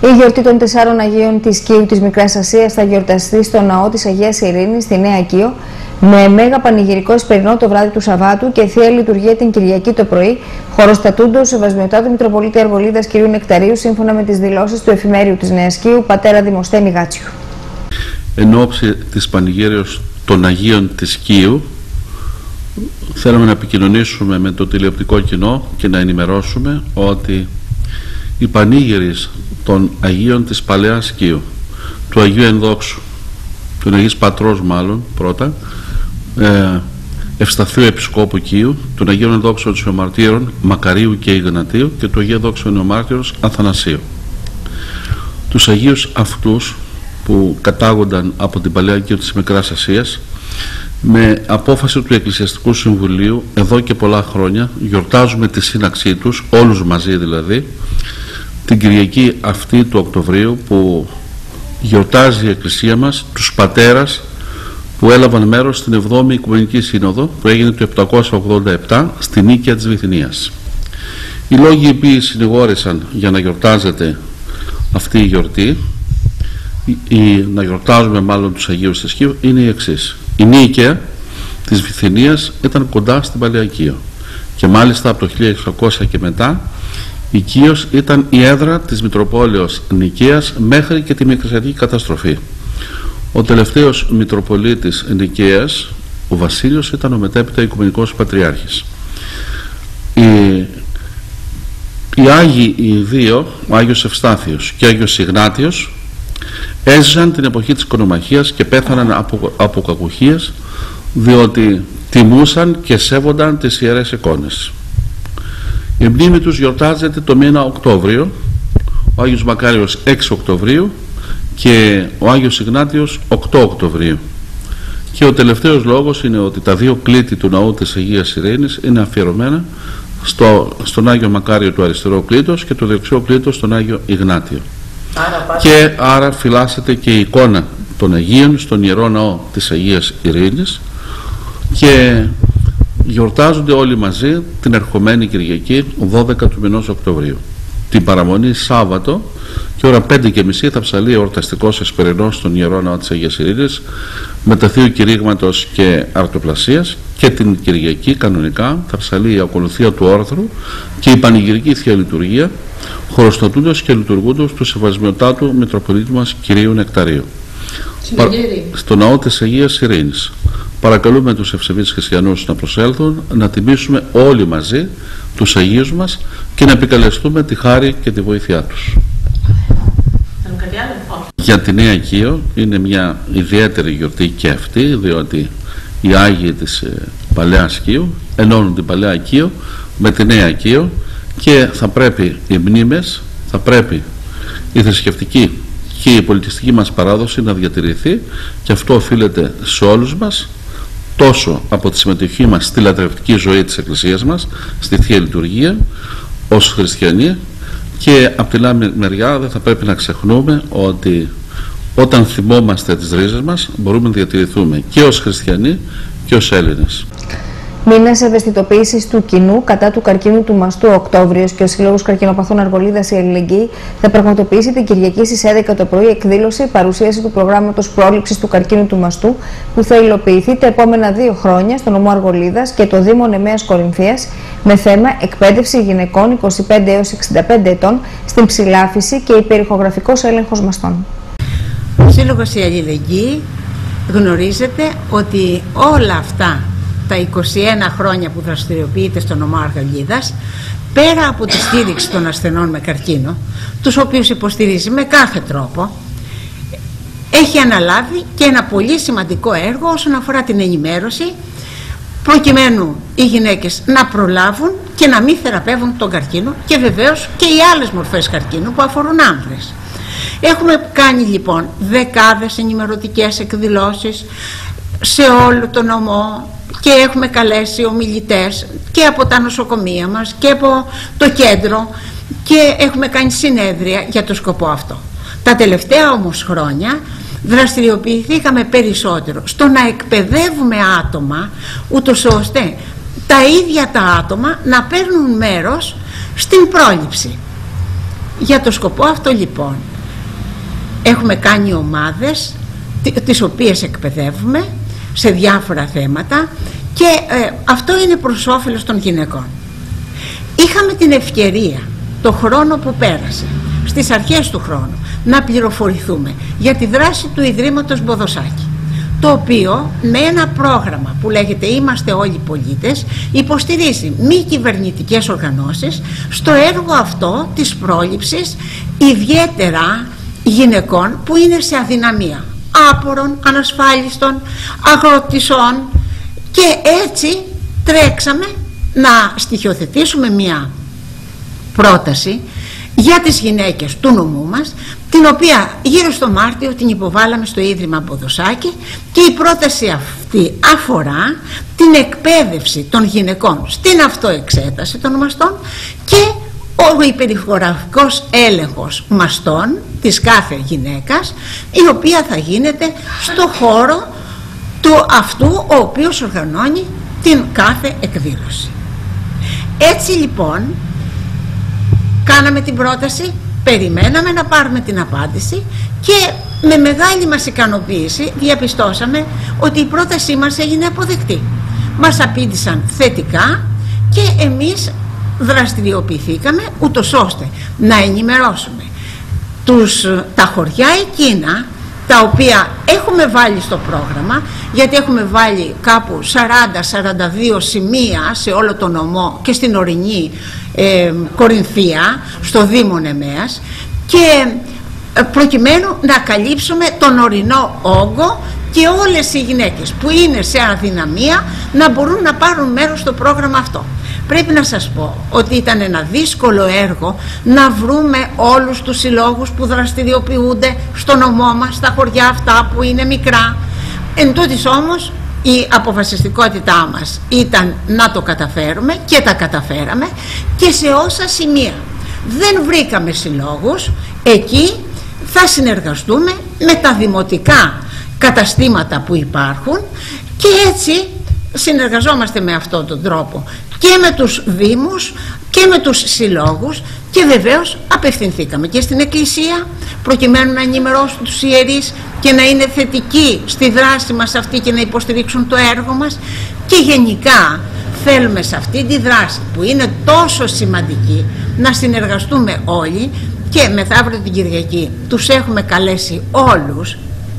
Η γιορτή των 4 Αγίων της Κίου της Μικράς Ασίας θα γιορταστεί στο ναό της Αγίας Ειρήνης στη Νέα Κίο με μέγα πανηγυρικό εσπερινό το βράδυ του Σαββάτου και θεία λειτουργία την Κυριακή το πρωί, χωροστατούντος Σεβασμιωτάτου Μητροπολίτη Αργολίδας κ. Νεκταρίου σύμφωνα με τις δηλώσεις του εφημέριου της Νέας Κίου, πατέρα Δημοσθένη Γάτσιου. Εν ώψη της πανηγύριος των Αγίων της Κίου, θέλουμε να επικοινωνήσουμε με το τηλεοπτικό κοινό και να ενημερώσουμε ότι οι πανήγυρες των Αγίων της Παλαιάς Κίου, του Αγίου Ενδόξου, του Αγίου Πατρός μάλλον πρώτα, Ευσταθείου Επισκόπου Κίου, του Αγίου Ενδόξου των Μαρτύρων Μακαρίου και Ιγνατίου και του Αγίου Ενδόξου Νεομάρτυρος Αθανασίου. Τους Αγίους αυτούς που κατάγονταν από την Παλαιά Κίου της Μικράς Ασίας, με απόφαση του Εκκλησιαστικού Συμβουλίου εδώ και πολλά χρόνια γιορτάζουμε τη σύναξή τους, όλους μαζί δηλαδή, την Κυριακή αυτή του Οκτωβρίου, που γιορτάζει η Εκκλησία μας τους πατέρας που έλαβαν μέρος στην 7η Οικουμενική Σύνοδο που έγινε το 787 στη Νίκαια της Βυθινίας. Οι λόγοι οι οποίοι συνηγόρησαν για να γιορτάζεται αυτή η γιορτή, ή να γιορτάζουμε μάλλον τους Αγίους της Κίου, είναι οι εξής. Η Νίκαια της Βυθινίας ήταν κοντά στην Παλαιά Κίο και μάλιστα από το 1600 και μετά η Κίος ήταν η έδρα της Μητροπόλεως Νικαίας μέχρι και τη Μικρασιατική καταστροφή. Ο τελευταίος Μητροπολίτης Νικαίας, ο Βασίλειος, ήταν ο μετέπειτα Οικουμενικός Πατριάρχης. Οι Άγιοι οι δύο, ο Άγιος Ευστάθιος και ο Άγιος Ιγνάτιος, έζησαν την εποχή της οικονομαχίας και πέθαναν από κακουχίες, διότι τιμούσαν και σέβονταν τις ιερές εικόνες. Η μνήμη τους γιορτάζεται το μήνα Οκτώβριο, ο Άγιος Μακάριος 6 Οκτωβρίου και ο Άγιος Ιγνάτιος 8 Οκτωβρίου. Και ο τελευταίος λόγος είναι ότι τα δύο κλήτη του ναού της Αγίας Ειρήνης είναι αφιερωμένα στον Άγιο Μακάριο του αριστερό κλήτος και το δεξιό κλήτος στον Άγιο Ιγνάτιο. Και άρα φυλάσσεται και η εικόνα των Αγίων στον Ιερό Ναό της Αγίας Ειρήνης και γιορτάζονται όλοι μαζί την ερχομένη Κυριακή 12 του μηνός Οκτωβρίου. Την παραμονή Σάββατο και ώρα 5:30 θα ψαλεί εορταστικός εσπερινός στον Ιερό Ναό της Αγίας Ειρήνης με τα Θείου Κηρύγματος και Αρτοπλασίας, και την Κυριακή κανονικά θα ψαλεί η ακολουθία του όρθρου και η πανηγυρική Θεία Λειτουργία, χωροστατούντος και λειτουργούντος του Σεβασμιωτάτου Μητροπολίτη μας Κυρίου Νεκταρίου στο ναό της Αγίας Ειρήνης. Παρακαλούμε τους ευσεβείς χριστιανούς να προσέλθουν, να τιμήσουμε όλοι μαζί τους Αγίους μας και να επικαλεστούμε τη χάρη και τη βοήθειά τους. Για τη Νέα Κίο είναι μια ιδιαίτερη γιορτή και αυτή, διότι οι Άγιοι της Παλαιάς Κίου ενώνουν την Παλαιά Κίο με τη Νέα Κίο και θα πρέπει οι μνήμες, θα πρέπει η θρησκευτική και η πολιτιστική μας παράδοση να διατηρηθεί, και αυτό οφείλεται σε όλους μας, τόσο από τη συμμετοχή μας στη λατρευτική ζωή της Εκκλησίας μας, στη Θεία Λειτουργία ως χριστιανοί, και από την άλλη μεριά δεν θα πρέπει να ξεχνούμε ότι όταν θυμόμαστε τις ρίζες μας μπορούμε να διατηρηθούμε και ως χριστιανοί και ως Έλληνες. Μήνας ευαισθητοποίησης του κοινού κατά του καρκίνου του μαστού Οκτώβριος και ο Σύλλογος Καρκινοπαθών Αργολίδας η Αλληλεγγύη θα πραγματοποιήσει την Κυριακή στις 11 το πρωί εκδήλωση παρουσίαση του προγράμματος πρόληψης του καρκίνου του μαστού που θα υλοποιηθεί τα επόμενα 2 χρόνια στο νομό Αργολίδας και το Δήμο Νεμαίας Κορινθίας με θέμα εκπαίδευση γυναικών 25 έως 65 ετών στην ψηλάφιση και υπερηχογραφικός έλεγχος μαστών. Ο Σύλλογος η Αλληλεγγύη γνωρίζετε ότι όλα αυτά τα 21 χρόνια που δραστηριοποιείται στο νομό Αργολίδας, πέρα από τη στήριξη των ασθενών με καρκίνο, τους οποίους υποστηρίζει με κάθε τρόπο, έχει αναλάβει και ένα πολύ σημαντικό έργο όσον αφορά την ενημέρωση, προκειμένου οι γυναίκες να προλάβουν και να μην θεραπεύουν τον καρκίνο, και βεβαίως και οι άλλες μορφές καρκίνου που αφορούν άνδρες. Έχουμε κάνει λοιπόν δεκάδες ενημερωτικές εκδηλώσεις σε όλο το νομό και έχουμε καλέσει ομιλητές και από τα νοσοκομεία μας και από το κέντρο και έχουμε κάνει συνέδρια για το σκοπό αυτό. Τα τελευταία όμως χρόνια δραστηριοποιηθήκαμε περισσότερο στο να εκπαιδεύουμε άτομα, ούτως ώστε τα ίδια τα άτομα να παίρνουν μέρος στην πρόληψη. Για το σκοπό αυτό λοιπόν έχουμε κάνει ομάδες τις οποίες εκπαιδεύουμε σε διάφορα θέματα και αυτό είναι προς όφελος των γυναικών. Είχαμε την ευκαιρία το χρόνο που πέρασε, στις αρχές του χρόνου, να πληροφορηθούμε για τη δράση του Ιδρύματος Μποδοσάκη, το οποίο με ένα πρόγραμμα που λέγεται «Είμαστε όλοι πολίτες» υποστηρίζει μη κυβερνητικές οργανώσεις στο έργο αυτό της πρόληψης ιδιαίτερα γυναικών που είναι σε αδυναμία, άπορων, ανασφάλιστων, αγροτισών, και έτσι τρέξαμε να στοιχειοθετήσουμε μια πρόταση για τις γυναίκες του νομού μας, την οποία γύρω στο Μάρτιο την υποβάλαμε στο Ίδρυμα Μποδοσάκη, και η πρόταση αυτή αφορά την εκπαίδευση των γυναικών στην αυτοεξέταση των μαστών και ο υπερηχογραφικός έλεγχος μαστών της κάθε γυναίκας, η οποία θα γίνεται στο χώρο του αυτού ο οποίος οργανώνει την κάθε εκδήλωση. Έτσι λοιπόν κάναμε την πρόταση, περιμέναμε να πάρουμε την απάντηση και με μεγάλη μας ικανοποίηση διαπιστώσαμε ότι η πρότασή μας έγινε αποδεκτή. Μας απήντησαν θετικά και εμείς δραστηριοποιηθήκαμε ούτως ώστε να ενημερώσουμε τα χωριά εκείνα τα οποία έχουμε βάλει στο πρόγραμμα, γιατί έχουμε βάλει κάπου 40-42 σημεία σε όλο το νομό και στην ορεινή Κορινθία, στο Δήμο Νεμέας, και προκειμένου να καλύψουμε τον ορεινό όγκο και όλες οι γυναίκες που είναι σε αδυναμία να μπορούν να πάρουν μέρος στο πρόγραμμα αυτό. Πρέπει να σας πω ότι ήταν ένα δύσκολο έργο να βρούμε όλους τους συλλόγους που δραστηριοποιούνται στο νομό μας, στα χωριά αυτά που είναι μικρά. Εν τούτης όμως η αποφασιστικότητά μας ήταν να το καταφέρουμε και τα καταφέραμε, και σε όσα σημεία δεν βρήκαμε συλλόγους, εκεί θα συνεργαστούμε με τα δημοτικά καταστήματα που υπάρχουν, και έτσι συνεργαζόμαστε με αυτόν τον τρόπο και με τους δήμους και με τους συλλόγους, και βεβαίως απευθυνθήκαμε και στην Εκκλησία προκειμένου να ενημερώσουν τους ιερείς και να είναι θετικοί στη δράση μας αυτή και να υποστηρίξουν το έργο μας. Και γενικά θέλουμε σε αυτή τη δράση που είναι τόσο σημαντική να συνεργαστούμε όλοι, και μεθαύριο την Κυριακή τους έχουμε καλέσει όλους,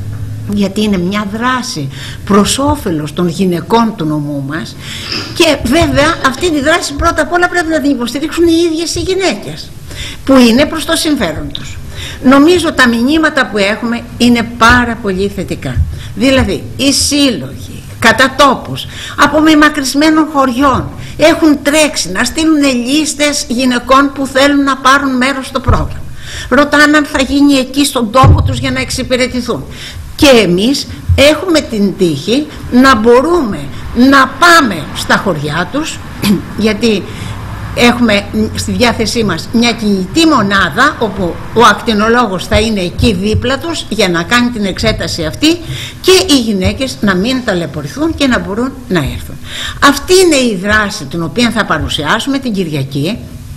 γιατί είναι μια δράση προς όφελος των γυναικών του νομού μας, και βέβαια αυτή τη δράση πρώτα απ' όλα πρέπει να την υποστηρίξουν οι ίδιες οι γυναίκες, που είναι προς το συμφέρον τους. Νομίζω τα μηνύματα που έχουμε είναι πάρα πολύ θετικά. Δηλαδή οι σύλλογοι κατά τόπους από μεμακρυσμένων χωριών έχουν τρέξει να στείλουν λίστες γυναικών που θέλουν να πάρουν μέρος στο πρόγραμμα. Ρωτάνε αν θα γίνει εκεί στον τόπο τους για να εξυπηρετηθούν. Και εμείς έχουμε την τύχη να μπορούμε να πάμε στα χωριά τους, γιατί έχουμε στη διάθεσή μας μια κινητή μονάδα όπου ο ακτινολόγος θα είναι εκεί δίπλα τους για να κάνει την εξέταση αυτή, και οι γυναίκες να μην ταλαιπωρηθούν και να μπορούν να έρθουν. Αυτή είναι η δράση την οποία θα παρουσιάσουμε την Κυριακή,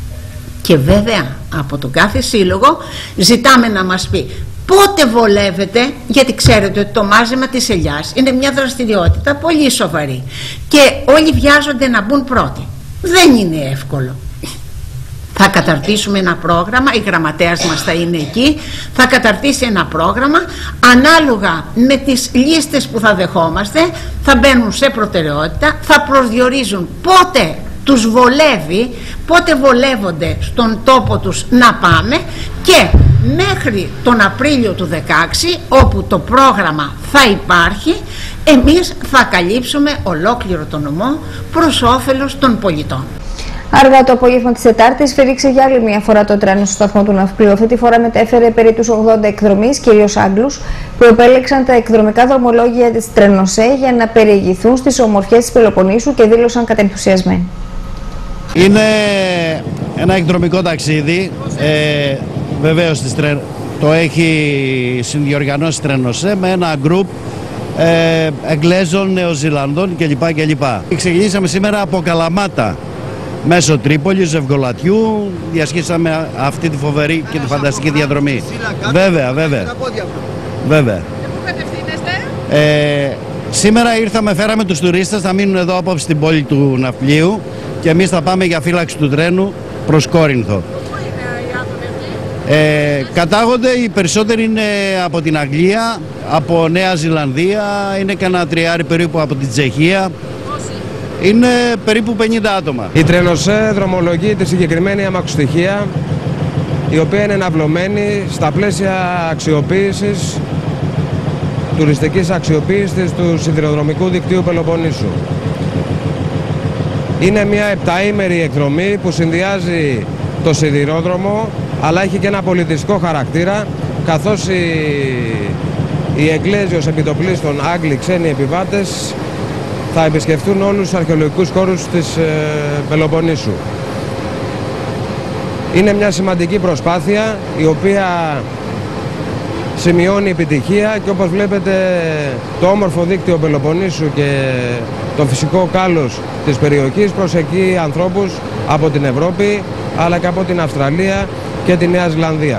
και βέβαια από τον κάθε σύλλογο ζητάμε να μας πει πότε βολεύεται, γιατί ξέρετε ότι το μάζεμα της ελιάς είναι μια δραστηριότητα πολύ σοβαρή και όλοι βιάζονται να μπουν πρώτοι. Δεν είναι εύκολο. Θα καταρτήσουμε ένα πρόγραμμα, η γραμματέας μας θα είναι εκεί, θα καταρτήσει ένα πρόγραμμα, ανάλογα με τις λίστες που θα δεχόμαστε θα μπαίνουν σε προτεραιότητα, θα προσδιορίζουν πότε τους βολεύει, πότε βολεύονται στον τόπο τους να πάμε, και μέχρι τον Απρίλιο του 2016, όπου το πρόγραμμα θα υπάρχει, εμείς θα καλύψουμε ολόκληρο το νομό προς όφελος των πολιτών. Αργά το απόγευμα της Τετάρτης φύριξε για άλλη μια φορά το τρένο στο σταθμό του Ναυπλίου. Αυτή τη φορά μετέφερε περί τους 80 εκδρομείς, κυρίως Άγγλους, που επέλεξαν τα εκδρομικά δρομολόγια της Τρενοσέ για να περιηγηθούν στις ομορφιές της Πελοποννήσου και δήλωσαν κατενθουσιασμένοι. Είναι ένα εκδρομικό ταξίδι, βεβαίως το έχει συνδιοργανώσει Τρενοσέ με ένα γκρουπ Εγγλέζων, Νεοζηλανδών κλπ. Ξεκινήσαμε σήμερα από Καλαμάτα μέσω Τρίπολης, Ζευγολατιού, διασχίσαμε αυτή τη φοβερή και τη φανταστική διαδρομή. Βέβαια. Βέβαια. Πού κατευθύνεστε? Σήμερα φέραμε τους τουρίστες, θα μείνουν εδώ απόψε στην πόλη του Ναυπλίου και εμείς θα πάμε για φύλαξη του τρένου προς Κόρινθο. Πού είναι οι άνθρωποι αυτοί? Κατάγονται, οι περισσότεροι είναι από την Αγγλία, από Νέα Ζηλανδία, είναι κανένα τριάρι περίπου από την Τσεχία. Είναι περίπου 50 άτομα. Η Τρενοσέ δρομολογεί τη συγκεκριμένη αμαξοστοιχεία, η οποία είναι ναυλωμένη στα πλαίσια αξιοποίησης, τουριστικής αξιοποίησης του σιδηροδρομικού δικτύου Πελοποννήσου. Είναι μια επταήμερη εκδρομή που συνδυάζει το σιδηρόδρομο, αλλά έχει και ένα πολιτιστικό χαρακτήρα, καθώς οι Εγγλέζοι επιτοπλίστων Άγγλοι ξένοι επιβάτες θα επισκεφτούν όλους τους αρχαιολογικούς χώρους της Πελοποννήσου. Είναι μια σημαντική προσπάθεια η οποία σημειώνει επιτυχία και όπως βλέπετε το όμορφο δίκτυο Πελοποννήσου και το φυσικό κάλος της περιοχής προσελκύει ανθρώπους από την Ευρώπη αλλά και από την Αυστραλία και τη Νέα Ζηλανδία.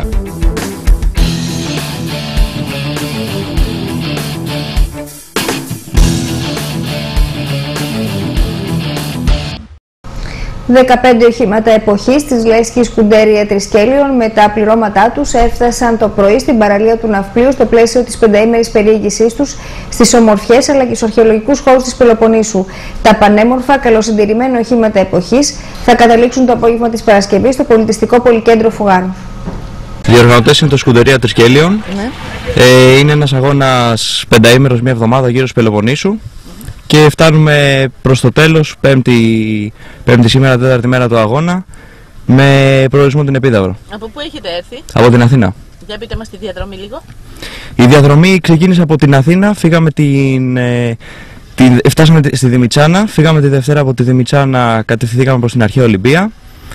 15 οχήματα εποχής της Λέσχης Κουντέρια Τρισκέλιων με τα πληρώματά τους έφτασαν το πρωί στην παραλία του Ναυπλίου στο πλαίσιο της πενταήμερης περιήγησής τους στις ομορφιές αλλά και στους αρχαιολογικούς χώρους της Πελοποννήσου. Τα πανέμορφα, καλοσυντηρημένα οχήματα εποχής θα καταλήξουν το απόγευμα της Παρασκευής στο πολιτιστικό πολυκέντρο Φουγάρου. Οι διοργανωτές είναι το Σκουτερία Τρισκέλιων. Είναι ένας αγώνας πενταήμερος, μια εβδομάδα γύρω στο Πελοποννήσου. Και φτάνουμε προς το τέλος, πέμπτη σήμερα, τέταρτη μέρα του αγώνα, με προορισμό την Επίδαυρο. Από πού έχετε έρθει? Από την Αθήνα. Για πείτε μας τη διαδρομή λίγο. Η διαδρομή ξεκίνησε από την Αθήνα, φτάσαμε στη Δημητσάνα, φύγαμε τη Δευτέρα από τη Δημητσάνα, κατευθυνθήκαμε προς την Αρχαία Ολυμπία.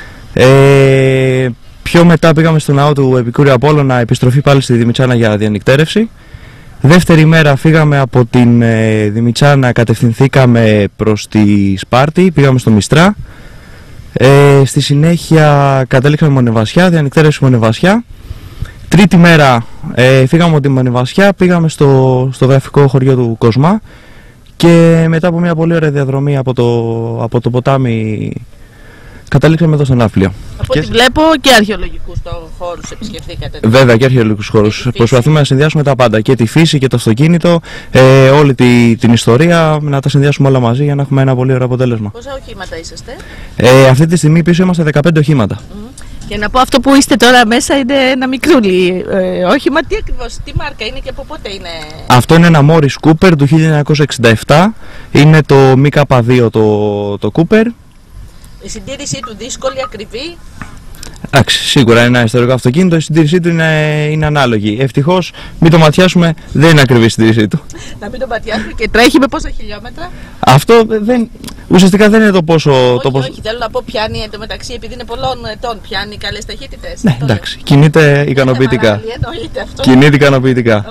Πιο μετά πήγαμε στο ναό του Επικούριου Απόλλωνα, επιστροφή πάλι στη Δημητσάνα για διανυκτέρευση. Δεύτερη μέρα φύγαμε από την Δημητσάνα, κατευθυνθήκαμε προς τη Σπάρτη, πήγαμε στο Μιστρά. Στη συνέχεια κατέληξαμε Μονεβασιά, διανυκτέρευση Μονεβασιά. Τρίτη μέρα φύγαμε από τη Μονεβασιά, πήγαμε στο γραφικό χωριό του Κοσμά και μετά από μια πολύ ωραία διαδρομή από το ποτάμι καταλήξαμε εδώ στο Ναύπλιο. Από ό,τι βλέπω και αρχαιολογικούς χώρους επισκεφθήκατε. Βέβαια και αρχαιολογικούς χώρους. Προσπαθούμε να συνδυάσουμε τα πάντα. Και τη φύση και το αυτοκίνητο, όλη την ιστορία, να τα συνδυάσουμε όλα μαζί για να έχουμε ένα πολύ ωραίο αποτέλεσμα. Πόσα οχήματα είσαστε? Αυτή τη στιγμή πίσω είμαστε 15 οχήματα. Και να πω, αυτό που είστε τώρα μέσα είναι ένα μικρούλι όχημα. Τι ακριβώς, τι μάρκα είναι και από πότε είναι? Αυτό είναι ένα Morris Cooper του 1967. Είναι το MK2 το Cooper. Η συντήρησή του δύσκολη, ακριβή? Εντάξει, σίγουρα είναι ένα ιστορικό αυτοκίνητο, η συντήρησή του είναι ανάλογη. Ευτυχώς, μην το ματιάσουμε, δεν είναι ακριβή η συντήρησή του. Να μην το ματιάσουμε, και τρέχει με πόσα χιλιόμετρα? Αυτό ουσιαστικά δεν είναι το πόσο. Όχι, θέλω να πω, πιάνει εντωμεταξύ, επειδή είναι πολλών ετών, πιάνει καλές ταχύτητες. Ναι, εντάξει, κινείται ικανοποιητικά. Κινείται ικανοποιητικά.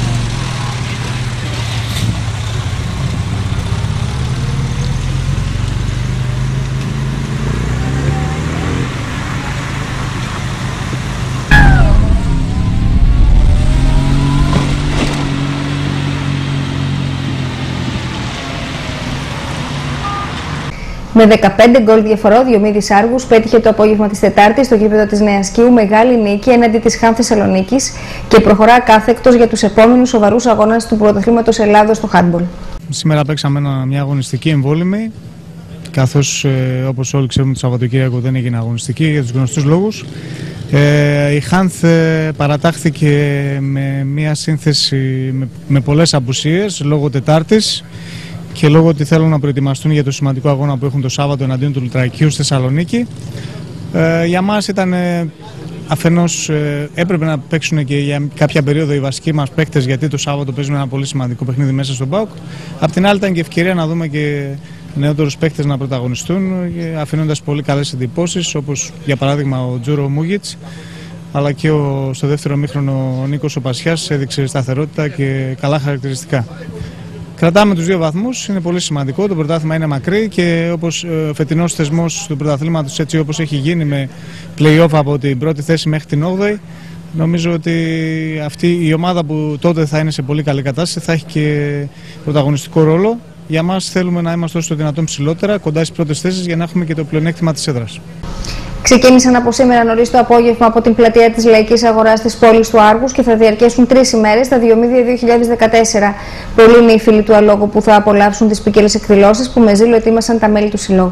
Με 15 γκολ διαφορά, ο Διομήδης Άργους πέτυχε το απόγευμα της Τετάρτης στο γήπεδο της Νέας Κοίου μεγάλη νίκη έναντι της ΧΑΜ Θεσσαλονίκης και προχωρά ακάθεκτος για τους επόμενους σοβαρούς αγώνες του Πρωταθλήματος Ελλάδος στο χάντμπολ. Σήμερα παίξαμε μια αγωνιστική εμβόλυμη, καθώς όπως όλοι ξέρουμε το Σαββατοκύριακο δεν έγινε αγωνιστική για τους γνωστούς λόγους. Η Χάνθ παρατάχθηκε με μια σύνθεση με πολλές απουσίες λόγω Τετάρτης και λόγω ότι θέλουν να προετοιμαστούν για το σημαντικό αγώνα που έχουν το Σάββατο εναντίον του Λουτρακίου στη Θεσσαλονίκη. Για μας ήταν αφενός έπρεπε να παίξουν και για κάποια περίοδο οι βασικοί μας παίκτες, γιατί το Σάββατο παίζουμε ένα πολύ σημαντικό παιχνίδι μέσα στον ΠΑΟΚ. Απ' την άλλη ήταν και ευκαιρία να δούμε και νεότερους παίκτες να πρωταγωνιστούν, αφήνοντας πολύ καλές εντυπώσεις, όπως για παράδειγμα ο Τζούρο Μούγιτς, αλλά και στο δεύτερο μήχρονο ο Νίκος ο Πασιάς έδειξε σταθερότητα και καλά χαρακτηριστικά. Κρατάμε τους 2 βαθμούς, είναι πολύ σημαντικό. Το πρωτάθλημα είναι μακρύ και όπως ο φετινός θεσμός του πρωταθλήματος, έτσι όπως έχει γίνει με play-off από την πρώτη θέση μέχρι την 8η, νομίζω ότι αυτή η ομάδα που τότε θα είναι σε πολύ καλή κατάσταση θα έχει και πρωταγωνιστικό ρόλο. Για μας θέλουμε να είμαστε όσο το δυνατόν ψηλότερα, κοντά στις πρώτες θέσεις, για να έχουμε και το πλεονέκτημα της έδρας. Ξεκίνησαν από σήμερα νωρίς το απόγευμα από την πλατεία της Λαϊκής Αγοράς της πόλης του Άργους και θα διαρκέσουν 3 ημέρες τα Διομήδια 2014. Πολλοί είναι οι φίλοι του αλόγου που θα απολαύσουν τις ποικίλες εκδηλώσεις που με ζήλο ετοίμασαν τα μέλη του Συλλόγου.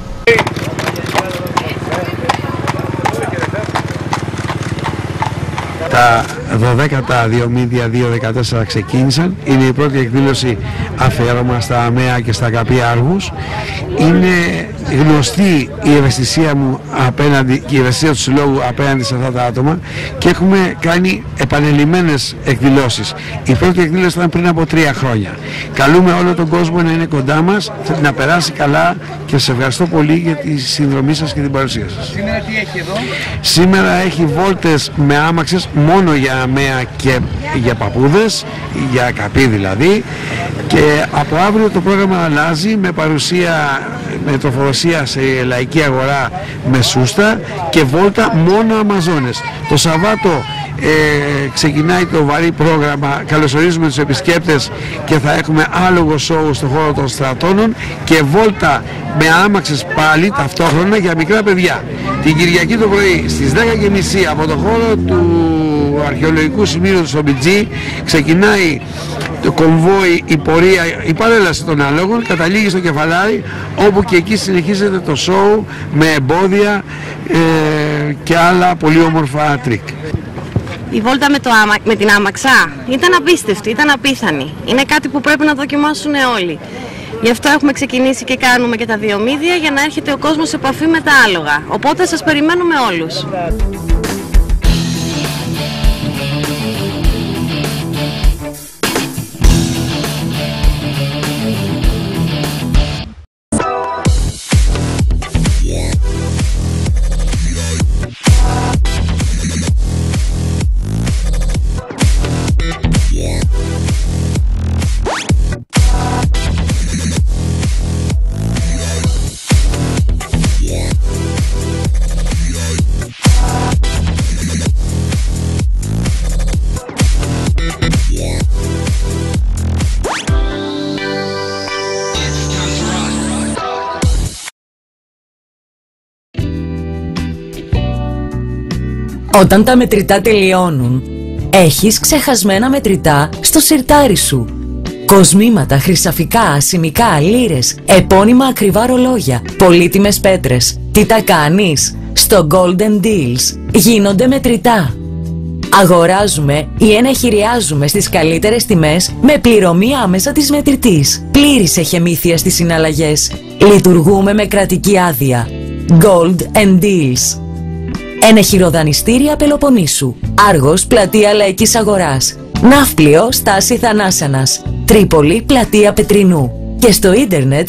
Τα 12η Διομήδια 2014 ξεκίνησαν. Είναι η πρώτη εκδήλωση αφιέρωμα στα ΑΜΕΑ και στα ΚΑΠΗ Άργους. Είναι γνωστή η ευαισθησία μου απέναντι και η ευαισθησία του Συλλόγου απέναντι σε αυτά τα άτομα και έχουμε κάνει επανειλημμένες εκδηλώσεις. Η πρώτη εκδήλωση ήταν πριν από 3 χρόνια. Καλούμε όλο τον κόσμο να είναι κοντά μας, να περάσει καλά και σας ευχαριστώ πολύ για τη συνδρομή σας και την παρουσία σας. Σήμερα τι έχει εδώ? Σήμερα έχει βόλτες με άμαξες μόνο για ΑΜΕΑ και για παππούδες, για ΚΑΠΗ δηλαδή, και από αύριο το πρόγραμμα αλλάζει με παρουσία, με τροφοδοσία σε λαϊκή αγορά με σούστα και βόλτα μόνο Αμαζόνες. Το Σαββάτο ξεκινάει το βαρύ πρόγραμμα, καλωσορίζουμε τους επισκέπτες και θα έχουμε άλογο σόου στον χώρο των στρατώνων και βόλτα με άμαξες πάλι ταυτόχρονα για μικρά παιδιά. Την Κυριακή το πρωί στις 10:30 από το χώρο του αρχαιολογικού σημείου του Σομπιτζή ξεκινάει το κομβόι, η πορεία, η παρέλαση των αλόγων, καταλήγει στο Κεφαλάρι, όπου και εκεί συνεχίζεται το σόου με εμπόδια και άλλα πολύ όμορφα τρίκ. Η βόλτα με την άμαξα ήταν απίστευτη, ήταν απίθανη. Είναι κάτι που πρέπει να δοκιμάσουν όλοι. Γι' αυτό έχουμε ξεκινήσει και κάνουμε και τα Διομήδια για να έρχεται ο κόσμος σε επαφή με τα άλογα. Οπότε σας περιμένουμε όλους. Όταν τα μετρητά τελειώνουν, έχεις ξεχασμένα μετρητά στο σιρτάρι σου. Κοσμήματα, χρυσαφικά, ασημικά, λίρες, επώνυμα ακριβά ρολόγια, πολύτιμες πέτρες. Τι τα κάνεις? Στο Golden Deals γίνονται μετρητά. Αγοράζουμε ή ενεχειριάζουμε στις καλύτερες τιμές με πληρωμή άμεσα της μετρητής. Πλήρης εχεμήθεια στις συναλλαγές. Λειτουργούμε με κρατική άδεια. Gold and Deals. Ενεχειροδανιστήρια Πελοποννήσου. Άργος, πλατεία Λαϊκής Αγοράς. Ναύπλιο, στάση Θανάσανας. Τρίπολη, πλατεία Πετρινού. Και στο ίντερνετ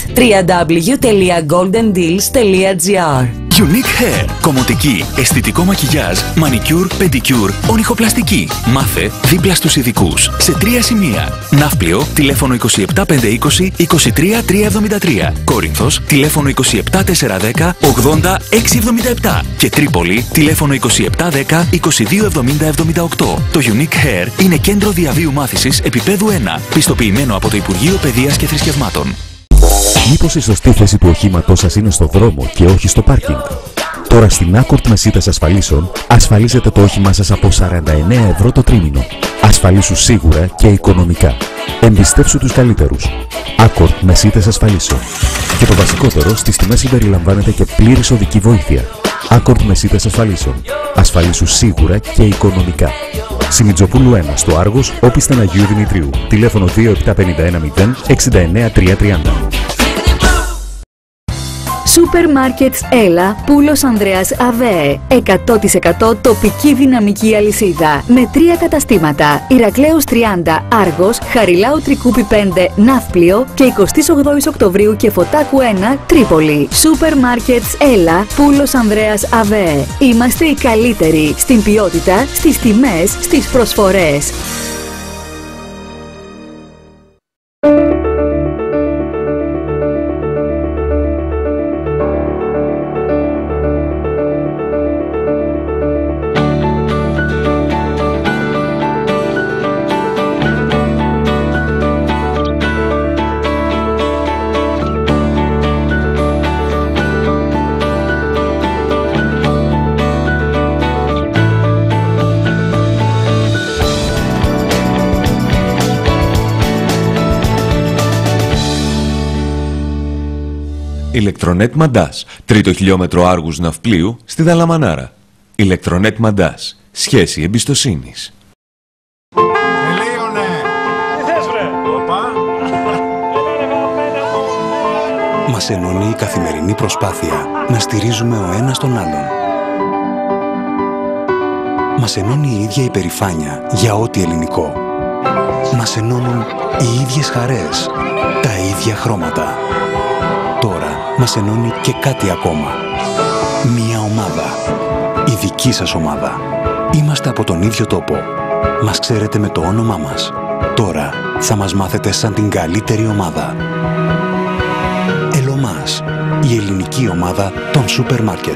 www.goldendeals.gr. Unique Hair. Κομμωτική, αισθητικό μακιγιάζ, μανικιούρ, πεντικιούρ, ονυχοπλαστική. Μάθε δίπλα στους ειδικούς. Σε 3 σημεία. Ναύπλιο, τηλέφωνο 27520 23373. Κόρινθος, τηλέφωνο 27410 80677. Και Τρίπολη, τηλέφωνο 2710 227078. Το Unique Hair είναι κέντρο διαβίου μάθησης επίπεδου 1. Πιστοποιημένο από το Υπουργείο Παιδείας και Θρησκευμάτων. Μήπως η σωστή θέση του οχήματός σας είναι στο δρόμο και όχι στο πάρκινγκ? Τώρα στην Accord Μεσίτες Ασφαλίσεων ασφαλίζετε το όχημά σας από 49 ευρώ το τρίμηνο. Ασφαλίσου σίγουρα και οικονομικά. Εμπιστεύσου τους καλύτερους. Accord Μεσίτες Ασφαλίσεων. Και το βασικότερο, στις τιμές συμπεριλαμβάνεται και πλήρης οδική βοήθεια. Accord Μεσίτες Ασφαλίσεων. Ασφαλίσου σίγουρα και οικονομικά. Σιμιτζοπούλου 1 στο Άργος, όπισθεν Αγίου Δημητρίου. Τηλέφωνο 27510 69330. Σούπερ Μάρκετς Έλα, Πούλος Ανδρέας ΑΒΕ. 100% τοπική δυναμική αλυσίδα. Με 3 καταστήματα. Ηρακλέους 30, Άργος, Χαριλάου Τρικούπη 5, Ναύπλιο και 28 Οκτωβρίου και Φωτάκου 1, Τρίπολη. Σούπερ Μάρκετς Έλα, Πούλος Ανδρέας ΑΒΕ. Είμαστε οι καλύτεροι στην ποιότητα, στις τιμές, στις προσφορές. Ηλεκτρονέτ Μαντάς, τρίτο χιλιόμετρο Άργους Ναυπλίου στη Δαλαμανάρα. Ηλεκτρονέτ Μαντάς, σχέση εμπιστοσύνης. Μας ενώνει η καθημερινή προσπάθεια να στηρίζουμε ο ένας τον άλλον. Μας ενώνει η ίδια υπερηφάνεια για ό,τι ελληνικό. Μας ενώνουν οι ίδιες χαρές, τα ίδια χρώματα. Τώρα μας ενώνει και κάτι ακόμα. Μία ομάδα. Η δική σας ομάδα. Είμαστε από τον ίδιο τόπο. Μας ξέρετε με το όνομά μας. Τώρα θα μας μάθετε σαν την καλύτερη ομάδα. Ελωμάς, η ελληνική ομάδα των σούπερ μάρκετ.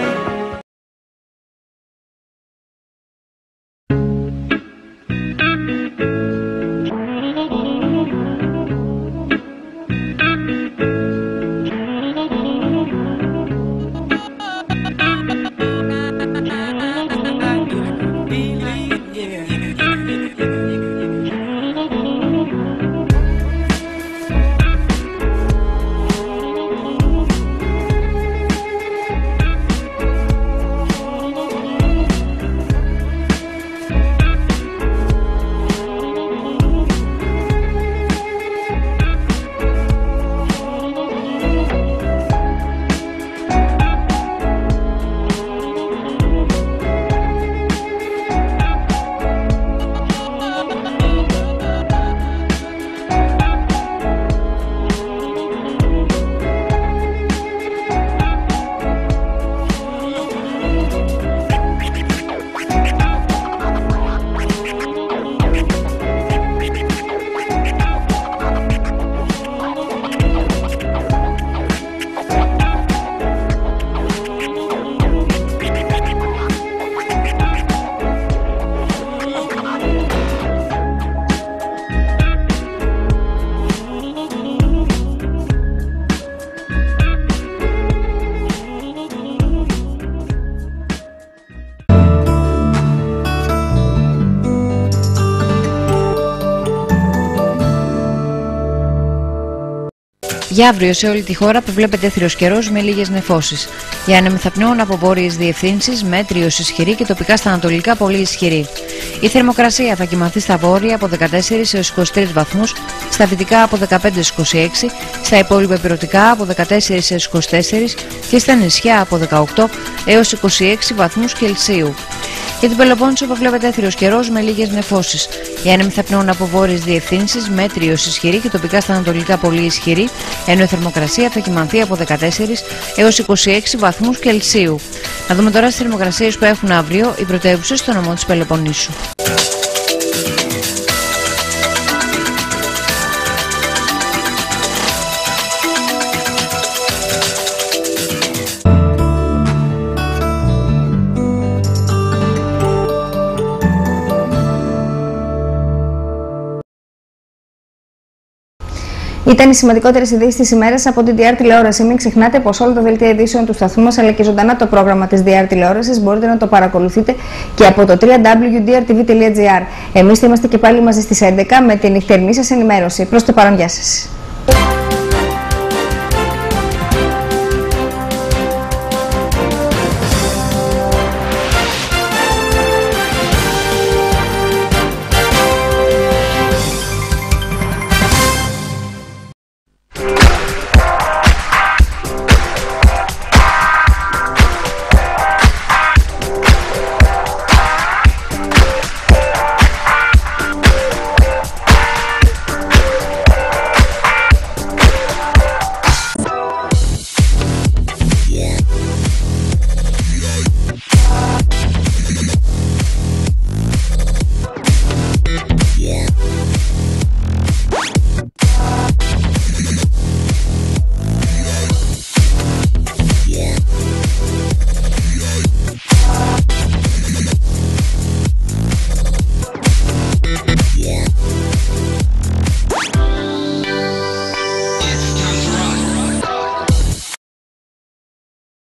Για αύριο σε όλη τη χώρα προβλέπεται έθριος καιρός με λίγες νεφώσεις. Οι άνεμοι θα πνέουν από βόρειες διευθύνσεις, μέτριος ισχυρή και τοπικά στα ανατολικά πολύ ισχυρή. Η θερμοκρασία θα κυμανθεί στα βόρεια από 14 έως 23 βαθμούς, στα δυτικά από 15 έως 26, στα υπόλοιπα ηπειρωτικά από 14 έως 24 και στα νησιά από 18 έως 26 βαθμούς Κελσίου. Για την Πελοπόννησο προβλέπεται έθριος καιρός με λίγες νεφώσεις. Οι άνεμοι θα πνέουν από βόρειες διευθύνσεις, μέτριος ισχυρή και τοπικά στα ανατολικά πολύ ισχυρή, ενώ η θερμοκρασία θα κυμανθεί από 14 έως 26 βαθμούς Κελσίου. Να δούμε τώρα τις θερμοκρασίες που έχουν αύριο οι πρωτεύουσες στο νομό της Πελοποννήσου. Ήταν οι σημαντικότερες ειδήσεις της ημέρας από την DR τηλεόραση. Μην ξεχνάτε πως όλα τα δελτία ειδήσεων του σταθμού μας αλλά και ζωντανά το πρόγραμμα της DR τηλεόρασης μπορείτε να το παρακολουθείτε και από το www.drtv.gr. Εμείς θα είμαστε και πάλι μαζί στις 11 με την νυχτερινή σας ενημέρωση. Προς το παρόν, γεια σας.